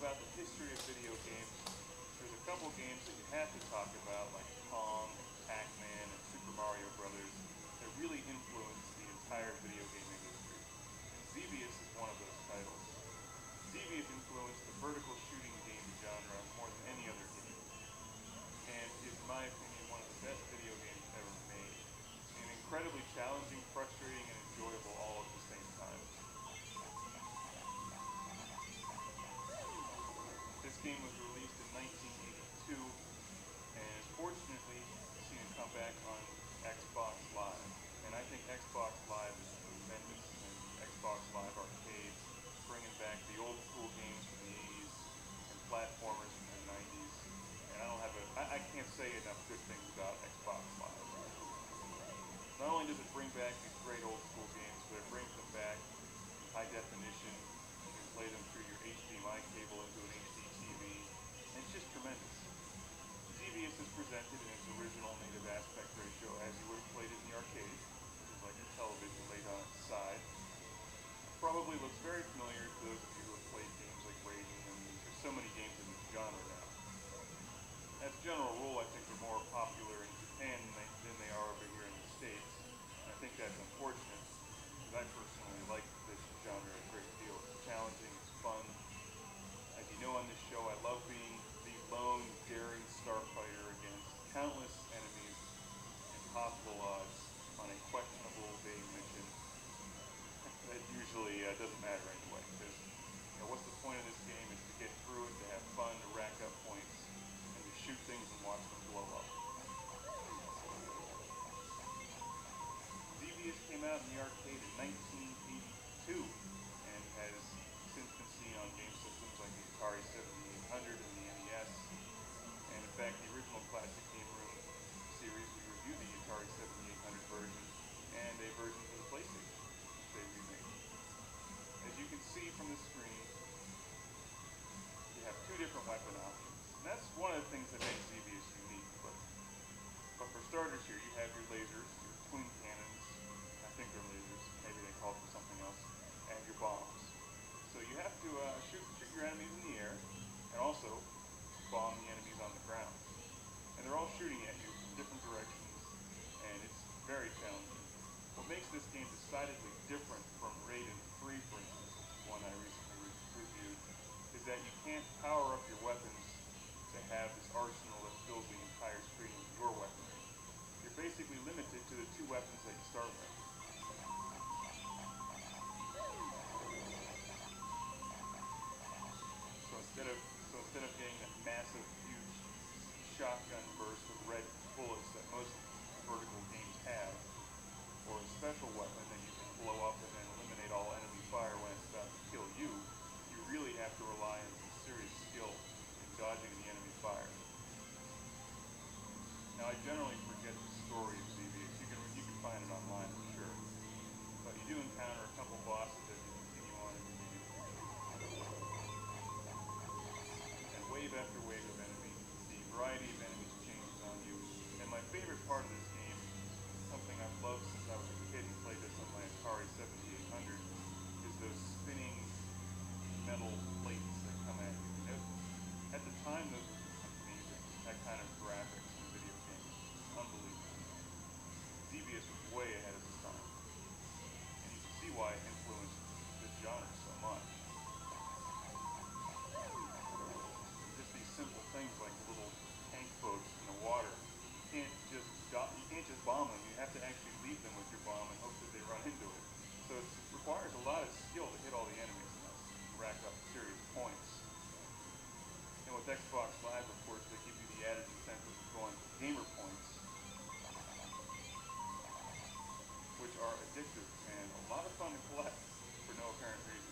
about the history of video games, there's a couple games that you have to talk about, like Pong, Pac-Man, and Super Mario Brothers, that really influenced the entire video game industry. And Xevious is one of those titles. Xevious influenced the vertical shooting game genre more than any other game, and is, in my opinion, one of the best video games ever made. And incredibly challenging, frustrating, and enjoyable all at the same time. This game was released in 1982, and fortunately, seen it come back on Xbox Live. And I think Xbox Live is tremendous, and Xbox Live Arcades, bringing back the old school games from the 80s and platformers from the 90s. And I can't say enough good things about Xbox Live. Not only does it bring back these great old school games, but it brings them back in high definition. You can play them through your HDMI cable into an HD TV, and it's just tremendous. Xevious is presented in its original native aspect ratio as you would have played it in the arcade, which is like your television laid on its side. Probably looks very familiar to those of you who have played games like Raging, and there's so many games in this genre now. As a general rule, I think they're more popular in Japan than they are over here in the States. And I think that's unfortunate, because I personally like this genre a great deal. It's challenging, it's fun. As you know on this show, I love being the lone, daring starfighter against countless enemies, impossible odds, on a questionable, vague mission. That usually doesn't matter anyway, because what's the point of this game is to get through it, to have fun, to rack up points, and to shoot things and watch them blow up. Xevious came out in the arcade in 1982, and has since been seen on game systems like the Atari 7800 and the NES. And in fact, the original Classic Game Room series, we reviewed the Atari 7800 version and a version for the PlayStation, which they remade. As you can see from the screen, you have two different weapon options. And that's one of the things that makes Xevious unique. But for starters here, you have your lasers, your twin cannons, I think they're lasers, maybe they call for something else, and your bombs. So you have to shoot your enemies in the air, and also bomb the enemies on the ground. And they're all shooting at you from different directions, and it's very challenging. What makes this game decidedly different from Raiden 3, for instance, one I recently reviewed, is that you can't power up your weapons to have this arsenal that fills the entire screen with your weaponry. You're basically limited to the two weapons that you start with. So instead of getting that massive, huge shotgun burst of red bullets that most vertical games have, or a special weapon that you can blow up and then eliminate all enemy fire when it's about to kill you, you really have to rely on some serious skill in dodging the enemy fire. Now, I generally forget the story of Xevious. You can find it online for sure. But you do encounter a couple bosses as you continue on in the game. And wave after wave of enemies. The variety of enemies changes on you. And my favorite part of this game, something I've loved since I was a kid and played this on my Atari 7800, is those spinning metal plates that come at you. At the time, those were amazing. That kind of graphics in a video game. Unbelievable. Xevious was way ahead of its time. And you can see why it influenced this genre so much. Just these simple things like little tank boats in the water. You can't just bomb them. You have to actually leave them with your bomb and hope that they run into it. So it requires a lot of skill to hit all the enemies and rack up serious points. And with Xbox Live, of course, they give you the added incentive of going for gamer points, which are addictive and a lot of fun to collect for no apparent reason.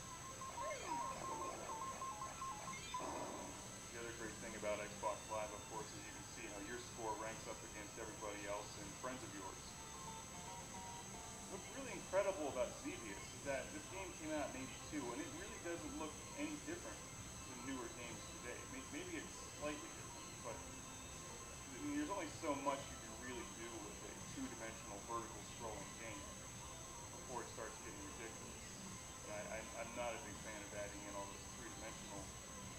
The other great thing about Xbox Live, of course, is you can see how your score ranks up against everybody else and friends of yours. What's really incredible about Xevious is that this game came out in '82, and it really doesn't look any different than newer games today. Maybe it's slightly different, but I mean, there's only so much you can really do with a two-dimensional vertical scrolling game before it starts getting ridiculous. And I'm not a big fan of adding in all those three-dimensional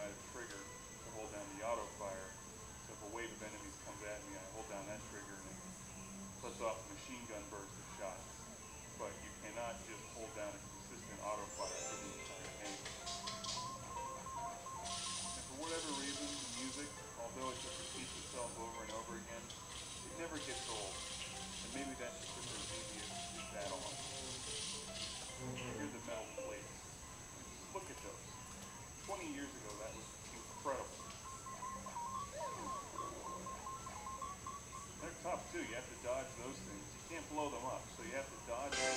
automatic trigger to hold down the auto fire. So if a wave of enemies comes at me, I hold down that trigger and it lets off a machine gun burst of shots. But you cannot just hold down a consistent auto fire for the entire game. And for whatever reason, the music, although it just repeats itself over and over again, it never gets old. And maybe that's because the Xevious is that awesome. Here's the metal plates. Just look at those. 20 years ago, that was incredible. They're tough too. You have to dodge those things. You can't blow them up, so you have to dodge them.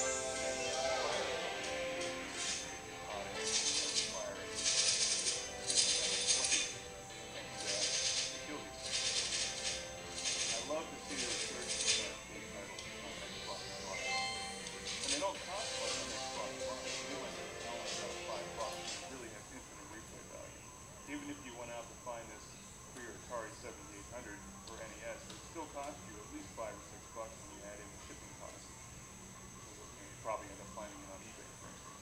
I love to see the resurgence of game titles on Xbox Live. And they don't cost much on Xbox Live. They only about $5. They really have infinite replay value. Even if you went out to find this for your Atari 7800 or NES, it would still cost you at least $5 or $6 when you add in the shipping costs. You probably end up finding it on eBay, for instance.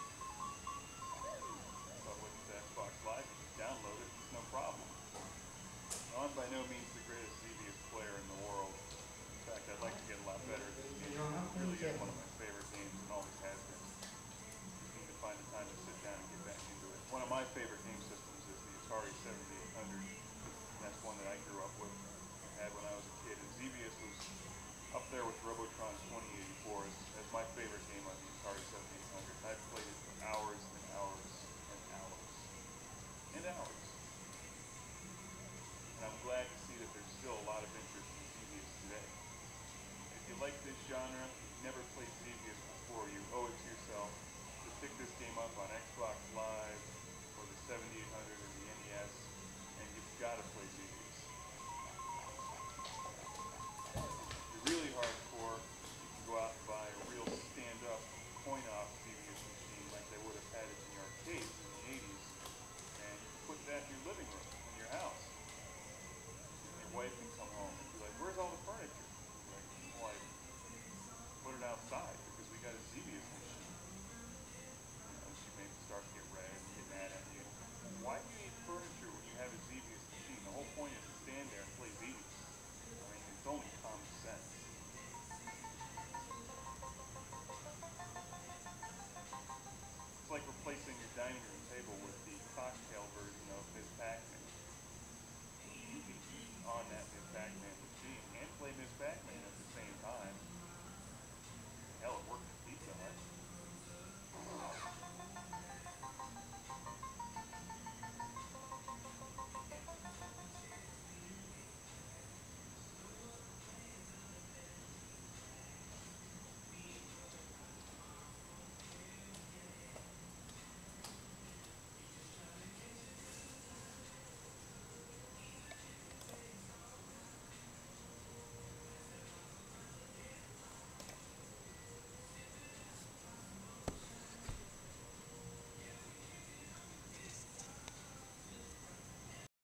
But with the Xbox Live, you can download it, it's no problem. Now, I'm by no means the greatest Xevious player in the world. In fact, I'd like to get a lot better at this game. It really is one of my favorite games and always has been. Just need to find the time to sit down and get back into it. One of my favorite game systems is the Atari 7800. That's one that I grew up with and had when I was a kid. And Xevious was up there with Robotron 2084 as my favorite game on the Atari 7800. I've played it for hours and hours and hours and hours. And I'm glad to see that there's still a lot of interest in Xevious today. If you like this genre, you've never played Xevious before, you owe it to yourself to pick this game up on Xbox Live or the 7800